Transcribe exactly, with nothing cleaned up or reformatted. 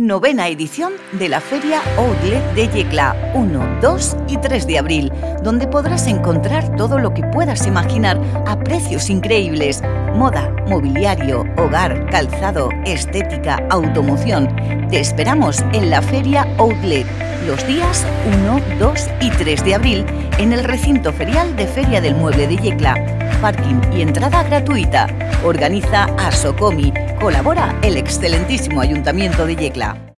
Novena edición de la Feria Outlet de Yecla, uno, dos y tres de abril, donde podrás encontrar todo lo que puedas imaginar a precios increíbles. Moda, mobiliario, hogar, calzado, estética, automoción. Te esperamos en la Feria Outlet los días uno, dos y tres de abril en el recinto ferial de Feria del Mueble de Yecla. Parking y entrada gratuita. Organiza Asocomi. Colabora el excelentísimo Ayuntamiento de Yecla.